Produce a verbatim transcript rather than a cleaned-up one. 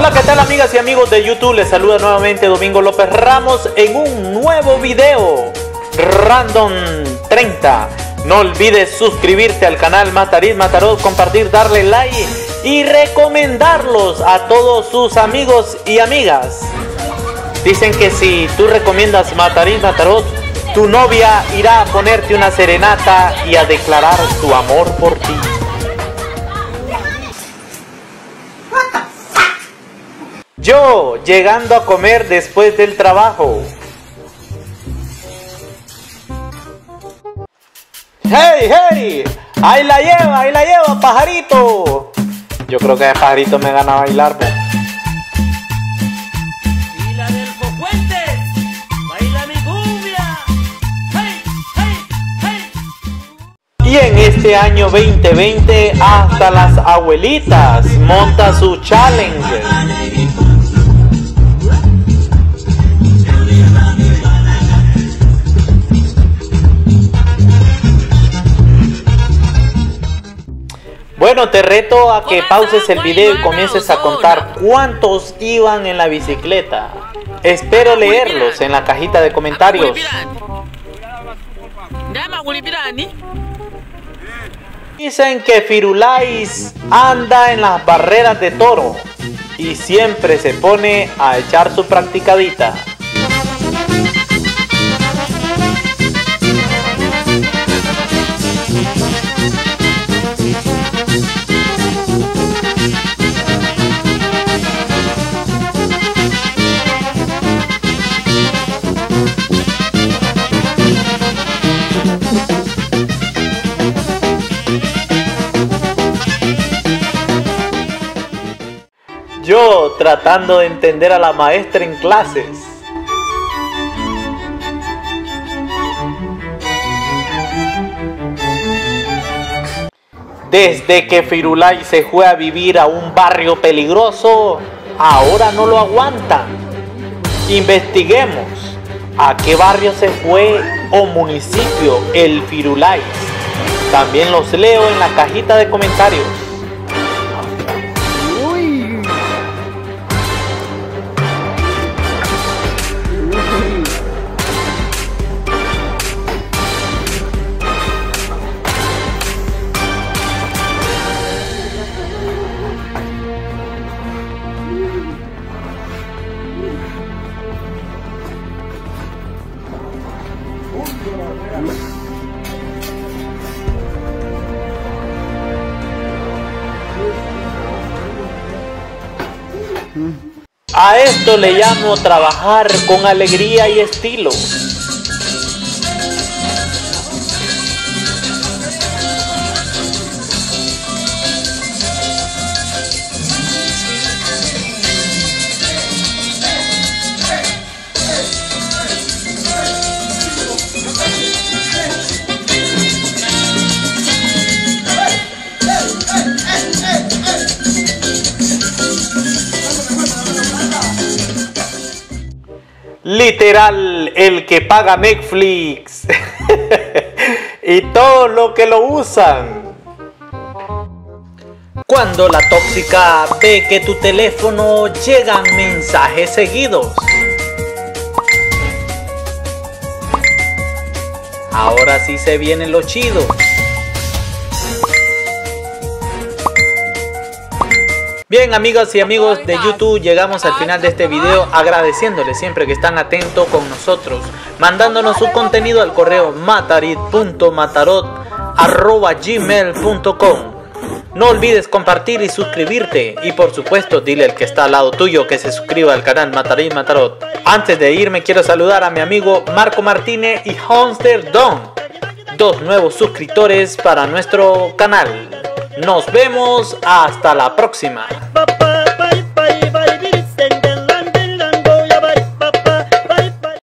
Hola, ¿qué tal amigas y amigos de YouTube? Les saluda nuevamente Domingo López Ramos en un nuevo video Random treinta. No olvides suscribirte al canal Matarit Matarot, compartir, darle like y recomendarlos a todos sus amigos y amigas. Dicen que si tú recomiendas Matarit Matarot, tu novia irá a ponerte una serenata y a declarar su amor por ti. Yo llegando a comer después del trabajo. ¡Hey, hey! ¡Ahí la lleva, ahí la lleva, pajarito! Yo creo que el pajarito me gana a bailar, pues. Y la del Fuentes, baila mi cumbia. ¡Hey, hey, hey! Y en este año veinte veinte, hasta las abuelitas monta su challenge. Bueno, te reto a que pauses el video y comiences a contar cuántos iban en la bicicleta. Espero leerlos en la cajita de comentarios. Dicen que Firulais anda en las barreras de toro y siempre se pone a echar su practicadita. Yo tratando de entender a la maestra en clases. Desde que Firulais se fue a vivir a un barrio peligroso, ahora no lo aguantan. Investiguemos a qué barrio se fue o municipio el Firulais. También los leo en la cajita de comentarios. A esto le llamo trabajar con alegría y estilo. Literal, el que paga Netflix y todo lo que lo usan. Cuando la tóxica ve que tu teléfono llegan mensajes seguidos. Ahora sí se viene lo chido. Bien, amigas y amigos de YouTube, llegamos al final de este video agradeciéndoles siempre que están atentos con nosotros, mandándonos su contenido al correo matarit punto matarot arroba gmail punto com. No olvides compartir y suscribirte, y por supuesto dile al que está al lado tuyo que se suscriba al canal Matarit Matarot. Antes de irme quiero saludar a mi amigo Marco Martínez y Honster Don, dos nuevos suscriptores para nuestro canal. Nos vemos hasta la próxima.